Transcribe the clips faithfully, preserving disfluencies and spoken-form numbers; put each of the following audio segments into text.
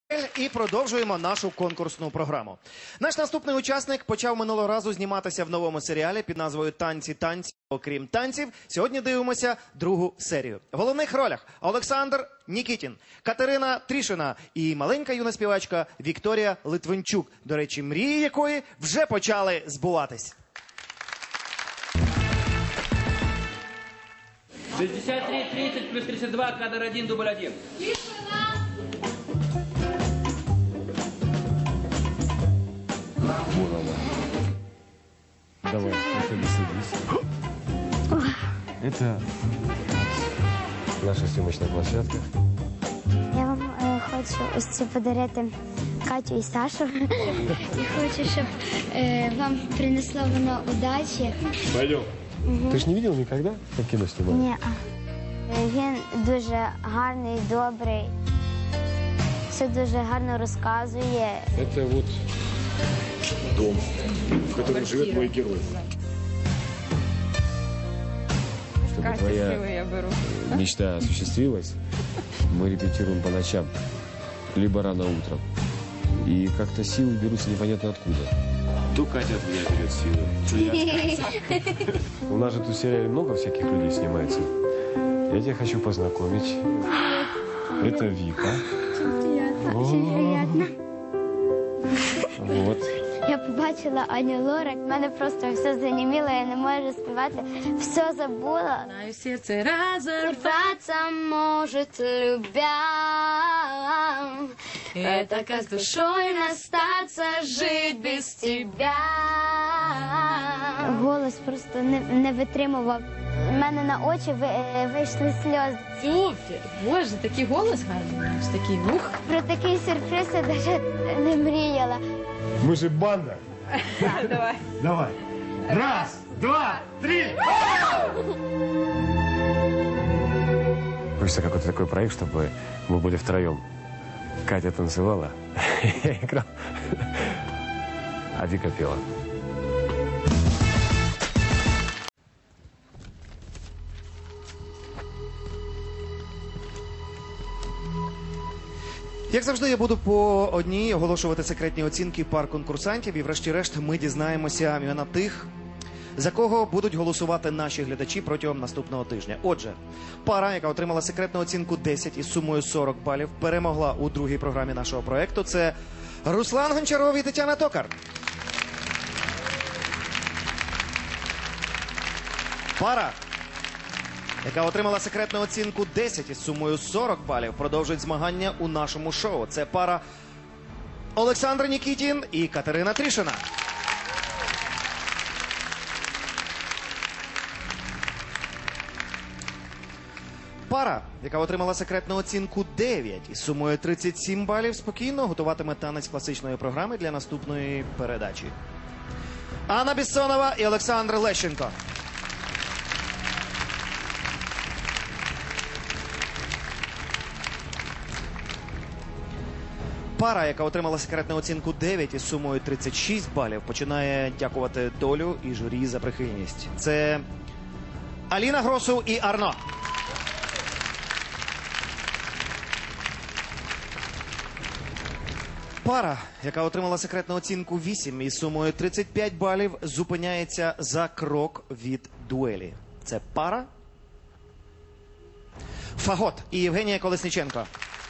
І продовжуємо нашу конкурсну програму. Наш наступний учасник почав минулого разу зніматися в новому серіалі під назвою «Танці, танці, окрім танців». Сьогодні дивимося другу серію. В головних ролях Олександр Нікітін, Катерина Трішина і маленька юна співачка Вікторія Литвинчук, до речі, мрії якої вже почали збуватись. шестьдесят три тридцать плюс тридцать два, кадр один, дубль один. Вон она. Давай, проходи, садись. Это наша съемочная площадка. Я вам е, хочу ось ці подарити Катю і Сашу. І хочу, щоб е, вам принесло воно удачі. Пойдем. Угу. Ты ж не видел никогда, как кино снимают? Ні. Він дуже гарний, добрий. Все дуже гарно розказує. Это вот дом, в котором живет мой герой. Чтобы твоя мечта осуществилась, мы репетируем по ночам, либо рано утром. И как-то силы берутся непонятно откуда. То Катя от меня берет силы, то я. У нас же тут в сериале много всяких людей снимается. Я тебя хочу познакомить. Это Вика. Очень приятно, очень приятно. Вот. Я побачила Аню Лорак, в мене просто все заніміло, я не можу співати, все забула. Знаю, сердце разорваться может, любя. Это как с душой расстаться, жить без тебя. Голос просто не, не витримував. У мене на очі ви, вийшли сльози. Супер! Боже, такий голос гарний, маєш, такий вух. Про такий сюрприз я навіть не мріяла. Мы же банда. Давай. Давай. Раз, два, три. Хочется какой-то такой проект, чтобы мы были втроем. Катя танцевала, я играл, а Вика пела. Як завжди, я буду по одній оголошувати секретні оцінки пар конкурсантів. І врешті-решт ми дізнаємося імена тих, за кого будуть голосувати наші глядачі протягом наступного тижня. Отже, пара, яка отримала секретну оцінку десять із сумою сорок балів, перемогла у другій програмі нашого проєкту. Це Руслан Гончаров і Тетяна Токар. Пара, яка отримала секретну оцінку десять із сумою сорок балів, продовжують змагання у нашому шоу. Це пара Олександр Нікітін і Катерина Трішина. Пара, яка отримала секретну оцінку дев'ять із сумою тридцять сім балів, спокійно готуватиме танець класичної програми для наступної передачі. Анна Біссонова і Олександр Лещенко. Пара, яка отримала секретну оцінку дев'ять із сумою тридцять шість балів, починає дякувати долю і журі за прихильність. Це Аліна Гросу і Арно. Пара, яка отримала секретну оцінку вісім із сумою тридцять п'ять балів, зупиняється за крок від дуелі. Це пара Фагот і Євгенія Колесніченко.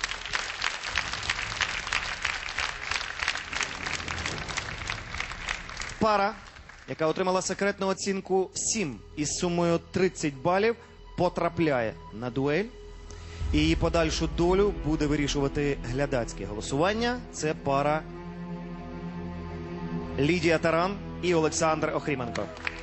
Пара, яка отримала секретну оцінку сім із сумою тридцять балів, потрапляє на дуель. І її подальшу долю буде вирішувати глядацьке голосування. Це пара Лідія Таран і Олександр Охріменко.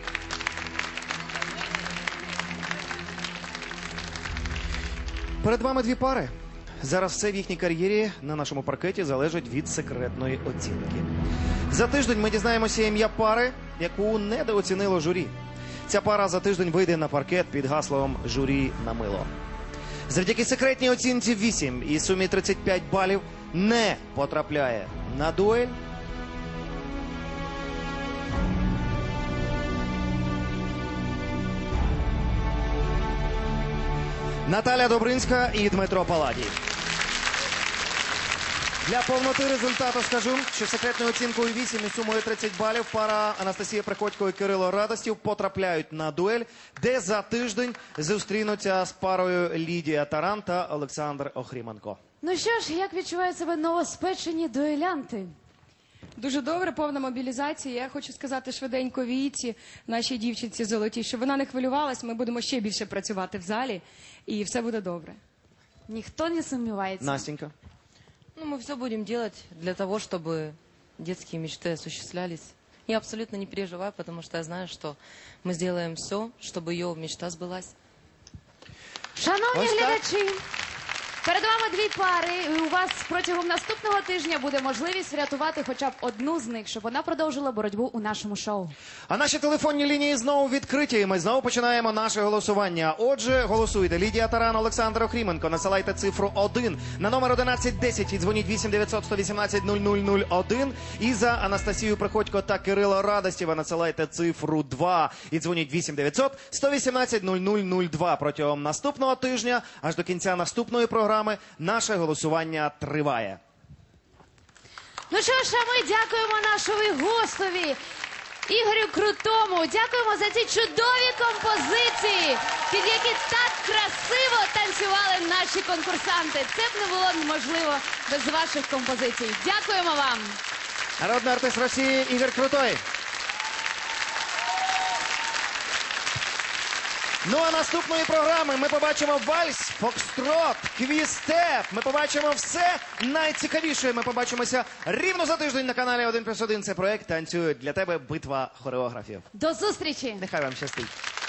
Перед вами дві пари. Зараз все в їхній кар'єрі на нашому паркеті залежить від секретної оцінки. За тиждень ми дізнаємося ім'я пари, яку недооцінило журі. Ця пара за тиждень вийде на паркет під гаслом «Журі на мило». Завдяки секретній оцінці вісім і сумі тридцять п'ять балів не потрапляє на дуель Наталя Добринська і Дмитро Паладій. Для повноти результату скажу, що секретною оцінкою вісім і сумою тридцять балів пара Анастасія Приходько і Кирило Радостів потрапляють на дуель, де за тиждень зустрінуться з парою Лідія Таран та Олександр Охріменко. Ну що ж, як відчувають себе новоспечені дуелянти? Дуже добре, повна мобілізація. Я хочу сказати швиденько Віці, нашій дівчинці золотій, щоб вона не хвилювалась, ми будемо ще більше працювати в залі, і все буде добре. Ніхто не сумнівається. Настенька. Ну, мы все будем делать для того, чтобы детские мечты осуществлялись. Я абсолютно не переживаю, потому что я знаю, что мы сделаем все, чтобы ее мечта сбылась. Шановні Ось так. глядачі, перед вами дві пари. І у вас протягом наступного тижня буде можливість врятувати хоча б одну з них, щоб вона продовжила боротьбу у нашому шоу. А наші телефонні лінії знову відкриті, і ми знову починаємо наше голосування. Отже, голосуйте. Лідія Таран, Олександр Охріменко. Насилайте цифру один на номер одинадцять десять і дзвоніть вісім дев'ятсот сто вісімнадцять нуль нуль нуль один. І за Анастасію Приходько та Кирила Радостєва насилайте цифру два і дзвоніть вісім дев'ятсот сто вісімнадцять нуль нуль нуль два. Протягом наступного тижня, аж до кінця наступної програми, наше голосування триває. Ну що ж, а ми дякуємо нашому гостові Ігорю Крутому. Дякуємо за ці чудові композиції, під які так красиво танцювали наші конкурсанти. Це б не було можливо без ваших композицій. Дякуємо вам. Народний артист Росії Ігор Крутой. Ну а наступної програми ми побачимо вальс, фокстрот, квістеп. Ми побачимо все найцікавіше. Ми побачимося рівно за тиждень на каналі один плюс один. Це проект «Танцюють для тебе. Битва хореографів». До зустрічі. Нехай вам щастить.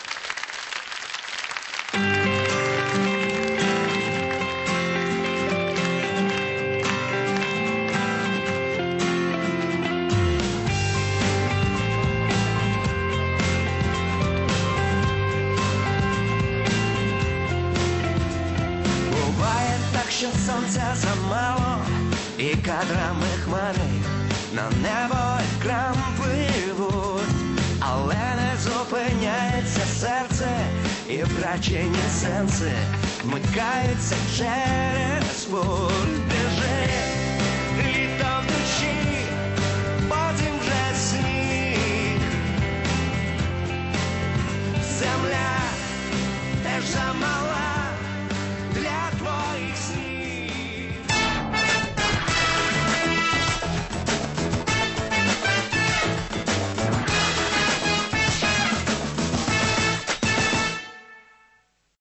Що сонця замало, і кадрами хмари на небо екран пливуть, але не зупиняється серце, і втрачені сенси вмикаються через путь.